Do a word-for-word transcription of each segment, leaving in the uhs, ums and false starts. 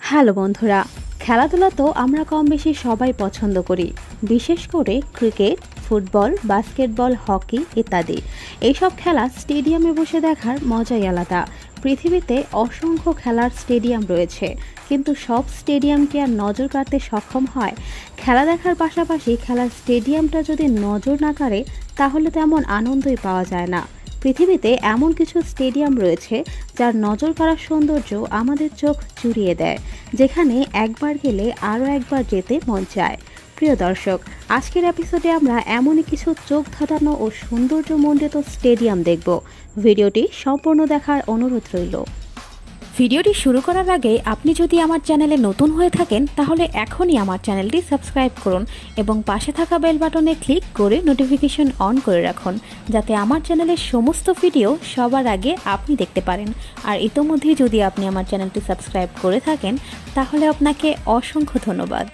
Hello বন্ধুরা, খেলাধুলা তো আমরা কম বেশি সবাই পছন্দ করি, বিশেষ করে ক্রিকেট, ফুটবল, বাস্কেটবল, হকি ইত্যাদি। এইসব খেলা স্টেডিয়ামে বসে দেখার মজাই আলাদা। পৃথিবীতে অসংখ্য খেলার স্টেডিয়াম রয়েছে, কিন্তু সব স্টেডিয়াম কি আর নজর কাড়তে সক্ষম হয়? খেলা দেখার পাশাপাশি খেলার স্টেডিয়ামটা যদি নজর না কাড়ে তাহলে তেমন আনন্দই পাওয়া যায় না। পৃথিবীতে এমন কিছু স্টেডিয়াম রয়েছে যার নজর কাড়ার সৌন্দর্য আমাদের চোখ জুড়িয়ে দেয়, যেখানে একবার গেলে আরও একবার যেতে মন চায়। প্রিয় দর্শক, আজকের এপিসোডে আমরা এমনই কিছু চোখ ধাঁধানো ও সৌন্দর্যমণ্ডিত স্টেডিয়াম দেখব। ভিডিওটি সম্পূর্ণ দেখার অনুরোধ রইল। ভিডিওটি শুরু করার আগে আপনি যদি আমার চ্যানেলে নতুন হয়ে থাকেন তাহলে এখনই আমার চ্যানেলটি সাবস্ক্রাইব করুন এবং পাশে থাকা বেল বাটনে ক্লিক করে নোটিফিকেশন অন করে রাখুন, যাতে আমার চ্যানেলের সমস্ত ভিডিও সবার আগে আপনি দেখতে পারেন। আর ইতোমধ্যে যদি আপনি আমার চ্যানেলটি সাবস্ক্রাইব করে থাকেন তাহলে আপনাকে অসংখ্য ধন্যবাদ।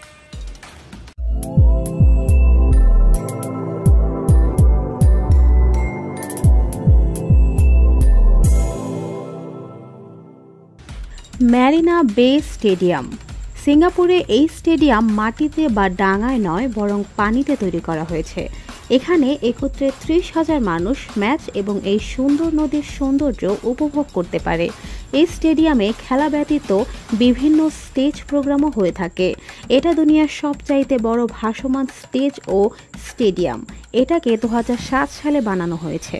ম্যারিনা বে স্টেডিয়াম। সিঙ্গাপুরে এই স্টেডিয়াম মাটিতে বা ডাঙায় নয়, বরং পানিতে তৈরি করা হয়েছে। এখানে একত্রে ত্রিশ হাজার মানুষ ম্যাচ এবং এই সুন্দর নদীর সৌন্দর্য উপভোগ করতে পারে। এই স্টেডিয়ামে খেলা ব্যতীত বিভিন্ন স্টেজ প্রোগ্রামও হয়ে থাকে। এটা দুনিয়ার সবচাইতে বড় ভাসমান স্টেজ ও স্টেডিয়াম। এটাকে দু হাজার সাত সালে বানানো হয়েছে।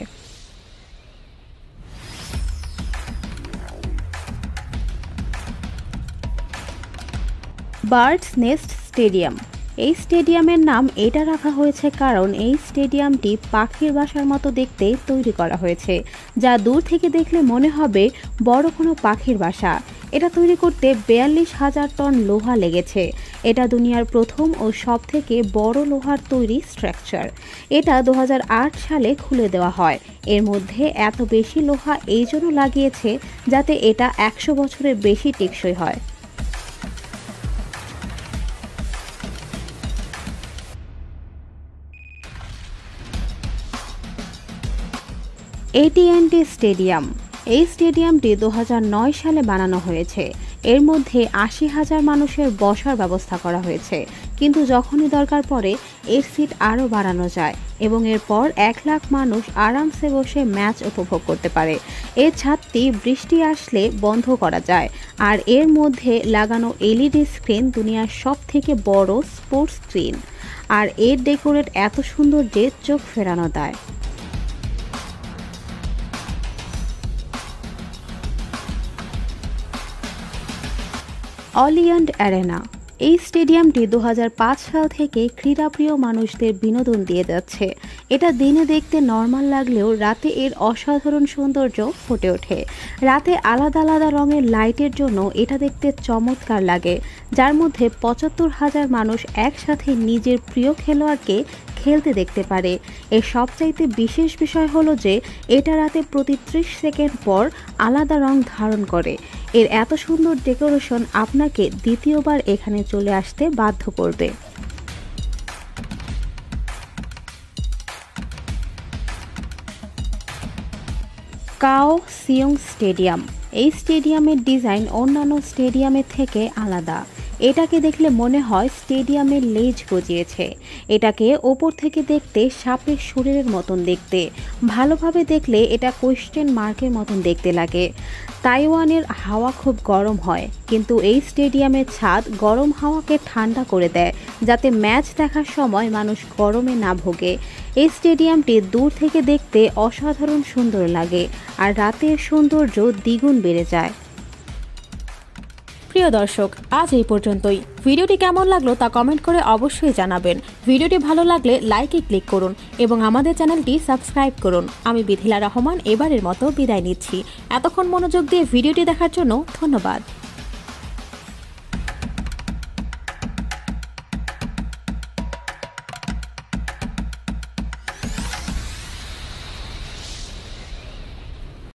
Birds nest stadium. এই স্টেডিয়ামের নাম এটা রাখা হয়েছে কারণ এই স্টেডিয়ামটি পাখির বাসার মতো দেখতে তৈরি করা হয়েছে, যা দূর থেকে দেখলে মনে হবে বড় কোনো পাখির বাসা। এটা তৈরি করতে বিয়াল্লিশ হাজার টন লোহা লেগেছে। এটা দুনিয়ার প্রথম ও সবথেকে বড় লোহার তৈরি স্ট্রাকচার। এটা দু হাজার আট সালে খুলে দেওয়া হয়। এর মধ্যে এত বেশি লোহা এই জন্য লাগিয়েছে যাতে এটা একশো বছরের বেশি টেকসই হয়। A T and T stadium. এই স্টেডিয়ামটি দু হাজার নয় সালে বানানো হয়েছে। এর মধ্যে আশি হাজার মানুষের বসার ব্যবস্থা করা হয়েছে, কিন্তু যখনই দরকার পড়ে এর সিট আরও বাড়ানো যায় এবং এরপর এক লাখ মানুষ আরামসে বসে ম্যাচ উপভোগ করতে পারে। এর ছাদটি বৃষ্টি আসলে বন্ধ করা যায়, আর এর মধ্যে লাগানো এলইডি স্ক্রিন দুনিয়ার সব থেকে বড় স্পোর্টস স্ক্রিন। আর এর ডেকোরেট এত সুন্দর যে চোখ ফেরানো দেয়। Allianz arena. এই স্টেডিয়ামটি দু হাজার পাঁচ সাল থেকে ক্রীড়াপ্রিয় মানুষদের বিনোদন দিয়ে যাচ্ছে। এটা দিনে দেখতে নর্মাল লাগলেও রাতে এর অসাধারণ সৌন্দর্য ফুটে ওঠে। রাতে আলাদা আলাদা রঙের লাইটের জন্য এটা দেখতে চমৎকার লাগে, যার মধ্যে পঁচাত্তর হাজার মানুষ একসাথে নিজের প্রিয় খেলোয়াড়কে খেলতে দেখতে পারে। এর সবচাইতে বিশেষ বিষয় হলো যে এটা রাতে প্রতি ত্রিশ সেকেন্ড পর আলাদা রং ধারণ করে। এর এত সুন্দর ডেকোরেশন আপনাকে দ্বিতীয়বার এখানে চলে আসতে বাধ্য করবে। কাও সিয়ং স্টেডিয়াম। এই স্টেডিয়ামের ডিজাইন অন্যান্য স্টেডিয়ামের থেকে আলাদা। এটাকে দেখলে মনে হয় স্টেডিয়ামের লেজ গজিয়েছে। এটাকে ওপর থেকে দেখতে সাপের শরীরের মতন দেখতে, ভালোভাবে দেখলে এটা কোয়েশ্চেন মার্কের মতন দেখতে লাগে। তাইওয়ানের হাওয়া খুব গরম হয়, কিন্তু এই স্টেডিয়ামের ছাদ গরম হাওয়াকে ঠান্ডা করে দেয়, যাতে ম্যাচ দেখার সময় মানুষ গরমে না ভোগে। এই স্টেডিয়ামটি দূর থেকে দেখতে অসাধারণ সুন্দর লাগে, আর রাতের সৌন্দর্য দ্বিগুণ বেড়ে যায়। প্রিয় দর্শক, আজ এই পর্যন্তই। ভিডিওটি কেমন লাগলো তা কমেন্ট করে অবশ্যই জানাবেন। ভিডিওটি ভালো লাগলে লাইকে ক্লিক করুন এবং আমাদের চ্যানেলটি সাবস্ক্রাইব করুন। আমি বিথিলা রহমান এবারের মতো বিদায় নিচ্ছি। এতক্ষণ মনোযোগ দিয়ে ভিডিওটি দেখার জন্য ধন্যবাদ।